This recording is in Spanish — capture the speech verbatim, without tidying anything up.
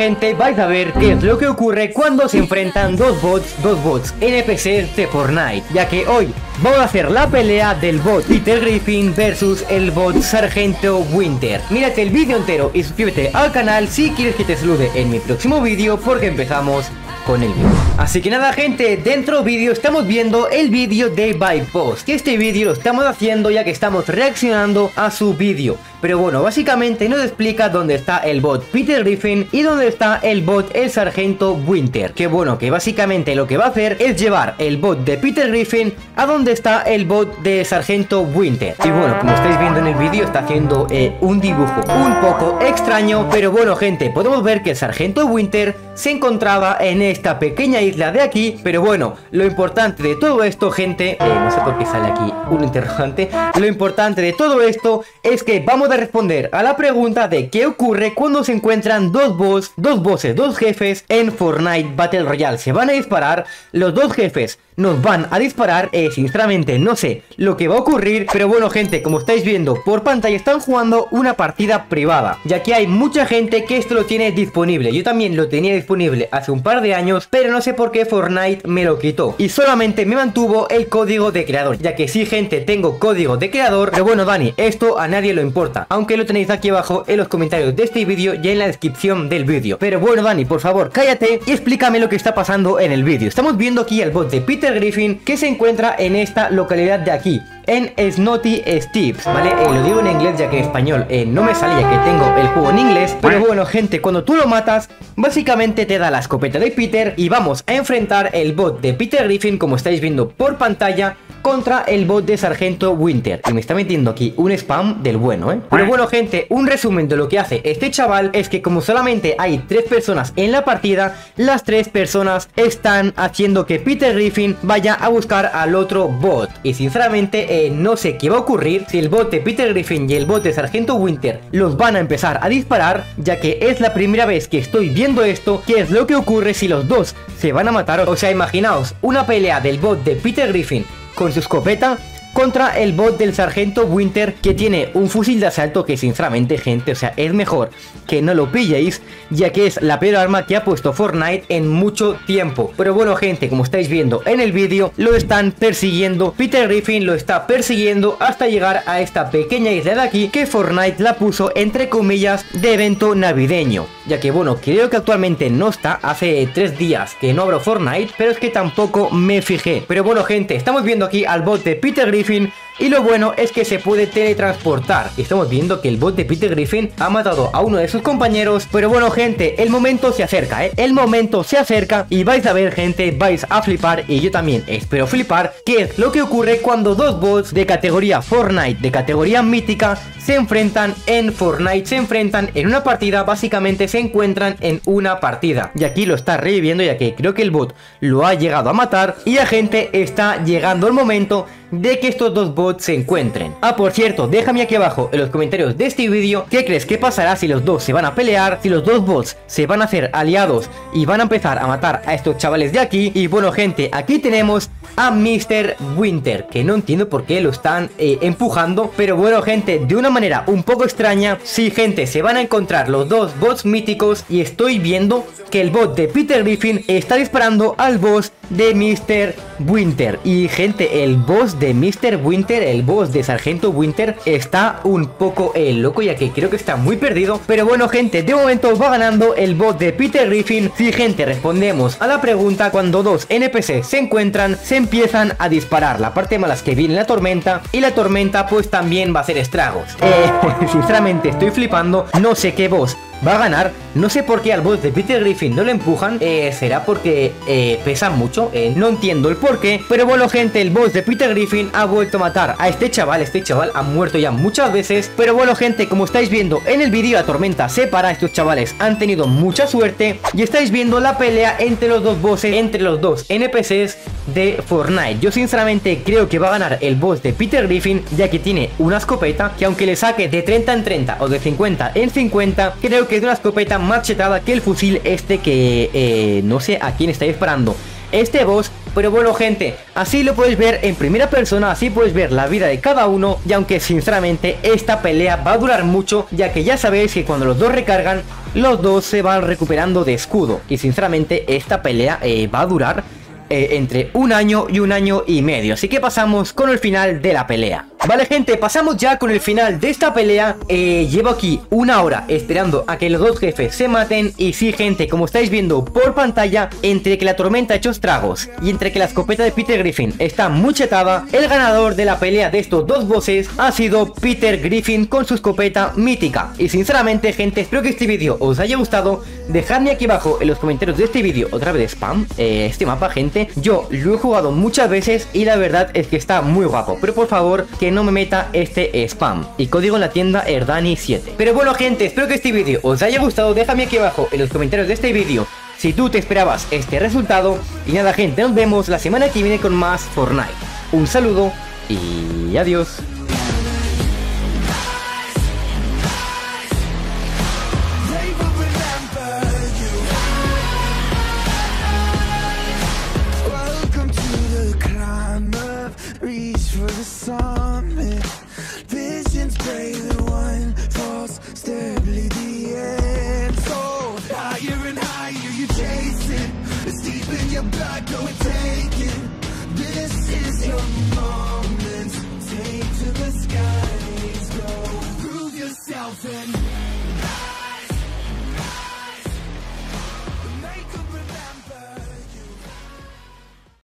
gente, vais a ver qué es lo que ocurre cuando se enfrentan dos bots, dos bots N P Cs de Fortnite, ya que hoy vamos a hacer la pelea del bot Peter Griffin versus el bot Sargento Winter. Mírate el vídeo entero y suscríbete al canal si quieres que te salude en mi próximo vídeo, porque empezamos con el vídeo. Así que nada gente, dentro vídeo estamos viendo el vídeo de Vibepost, que este vídeo lo estamos haciendo ya que estamos reaccionando a su vídeo. Pero bueno, básicamente nos explica dónde está el bot Peter Griffin y dónde está el bot el Sargento Winter. Que bueno, que básicamente lo que va a hacer es llevar el bot de Peter Griffin a donde está el bot de Sargento Winter. Y bueno, como estáis viendo en el vídeo, está haciendo eh, un dibujo un poco extraño. Pero bueno gente, podemos ver que el Sargento Winter se encontraba en esta pequeña isla de aquí. Pero bueno, lo importante de todo esto gente, eh, no sé por qué sale aquí un interrogante. Lo importante de todo esto es que vamos a responder a la pregunta de qué ocurre cuando se encuentran dos boss, dos bosses, dos jefes en Fortnite Battle Royale. Se van a disparar, los dos jefes nos van a disparar, eh, sinceramente no sé lo que va a ocurrir. Pero bueno gente, como estáis viendo por pantalla, están jugando una partida privada, ya que hay mucha gente que esto lo tiene disponible. Yo también lo tenía disponible hace un par de años, pero no sé por qué Fortnite me lo quitó y solamente me mantuvo el código de creador, ya que sí gente, tengo código de creador. Pero bueno Dani, esto a nadie lo importa, aunque lo tenéis aquí abajo en los comentarios de este vídeo y en la descripción del vídeo. Pero bueno Dani, por favor cállate y explícame lo que está pasando en el vídeo. Estamos viendo aquí al bot de Peter Griffin, que se encuentra en esta localidad de aquí, en Snotty Steps, ¿vale? Eh, lo digo en inglés ya que en español eh, no me salía, que tengo el juego en inglés. Pero bueno gente, cuando tú lo matas, básicamente te da la escopeta de Peter y vamos a enfrentar el bot de Peter Griffin, como estáis viendo por pantalla, contra el bot de Sargento Winter. Y me está metiendo aquí un spam del bueno, ¿eh? Pero bueno gente, un resumen de lo que hace este chaval es que como solamente hay tres personas en la partida, las tres personas están haciendo que Peter Griffin vaya a buscar al otro bot. Y sinceramente eh, no sé qué va a ocurrir si el bot de Peter Griffin y el bot de Sargento Winter los van a empezar a disparar, ya que es la primera vez que estoy viendo esto. ¿Qué es lo que ocurre si los dos se van a matar? O sea, imaginaos una pelea del bot de Peter Griffin con su escopeta contra el bot del Sargento Winter, que tiene un fusil de asalto que sinceramente gente, o sea, es mejor que no lo pilléis, ya que es la peor arma que ha puesto Fortnite en mucho tiempo. Pero bueno gente, como estáis viendo en el vídeo, lo están persiguiendo, Peter Griffin lo está persiguiendo hasta llegar a esta pequeña isla de aquí, que Fortnite la puso entre comillas de evento navideño, ya que bueno, creo que actualmente no está, hace tres días que no abro Fortnite, pero es que tampoco me fijé. Pero bueno gente, estamos viendo aquí al bot de Peter Griffin y lo bueno es que se puede teletransportar. Estamos viendo que el bot de Peter Griffin ha matado a uno de sus compañeros. Pero bueno gente, el momento se acerca, ¿eh? El momento se acerca y vais a ver gente, vais a flipar y yo también espero flipar qué es lo que ocurre cuando dos bots de categoría Fortnite, de categoría mítica, se enfrentan en Fortnite, se enfrentan en una partida, básicamente se encuentran en una partida. Y aquí lo está reviviendo, ya que creo que el bot lo ha llegado a matar y la gente está llegando el momento de que estos dos bots se encuentren. Ah, por cierto, déjame aquí abajo en los comentarios de este vídeo qué crees que pasará si los dos se van a pelear, si los dos bots se van a hacer aliados y van a empezar a matar a estos chavales de aquí. Y bueno gente, aquí tenemos a mister Winter, que no entiendo por qué lo están eh, empujando, pero bueno gente, de una manera un poco extraña. Sí gente, se van a encontrar los dos bots míticos y estoy viendo que el bot de Peter Griffin está disparando al boss de mister Winter. Y gente, el boss de mister Winter, el boss de Sargento Winter, está un poco eh, loco, ya que creo que está muy perdido. Pero bueno gente, de momento va ganando el bot de Peter Griffin. Sí gente, respondemos a la pregunta: cuando dos N P C se encuentran, se empiezan a disparar. La parte mala es que viene la tormenta y la tormenta pues también va a hacer estragos. eh, Sinceramente estoy flipando, no sé qué boss va a ganar. No sé por qué al boss de Peter Griffin no lo empujan. eh, Será porque eh, pesa mucho, eh, no entiendo el por qué. Pero bueno gente, el boss de Peter Griffin ha vuelto a matar a este chaval. Este chaval ha muerto ya muchas veces. Pero bueno gente, como estáis viendo en el vídeo, la tormenta se para. Estos chavales han tenido mucha suerte y estáis viendo la pelea entre los dos bosses, entre los dos N P Cs de Fortnite. Yo sinceramente creo que va a ganar el boss de Peter Griffin, ya que tiene una escopeta que aunque le saque de treinta en treinta o de cincuenta en cincuenta, creo que es una escopeta más chetada que el fusil este que eh, no sé a quién está disparando este boss. Pero bueno gente, así lo puedes ver en primera persona, así puedes ver la vida de cada uno. Y aunque sinceramente esta pelea va a durar mucho, ya que ya sabéis que cuando los dos recargan los dos se van recuperando de escudo. Y sinceramente esta pelea eh, va a durar Eh, entre un año y un año y medio. Así que pasamos con el final de la pelea. Vale, gente, pasamos ya con el final de esta pelea. eh, Llevo aquí una hora esperando a que los dos jefes se maten. Y sí, gente, como estáis viendo por pantalla, entre que la tormenta ha hecho estragos y entre que la escopeta de Peter Griffin está muy chetada, el ganador de la pelea de estos dos bosses ha sido Peter Griffin con su escopeta mítica. Y sinceramente, gente, espero que este vídeo os haya gustado. Dejadme aquí abajo en los comentarios de este vídeo otra vez spam, eh, este mapa, gente. Yo lo he jugado muchas veces y la verdad es que está muy guapo, pero por favor que no me meta este spam. Y código en la tienda Erdani siete. Pero bueno, gente, espero que este vídeo os haya gustado. Déjame aquí abajo en los comentarios de este vídeo si tú te esperabas este resultado. Y nada, gente, nos vemos la semana que viene con más Fortnite. Un saludo y adiós. Summit, visions brave and one false step lead the end. So higher and higher you're chasing, it's deep in your blood, go and take it. This is your moment, take to the sky.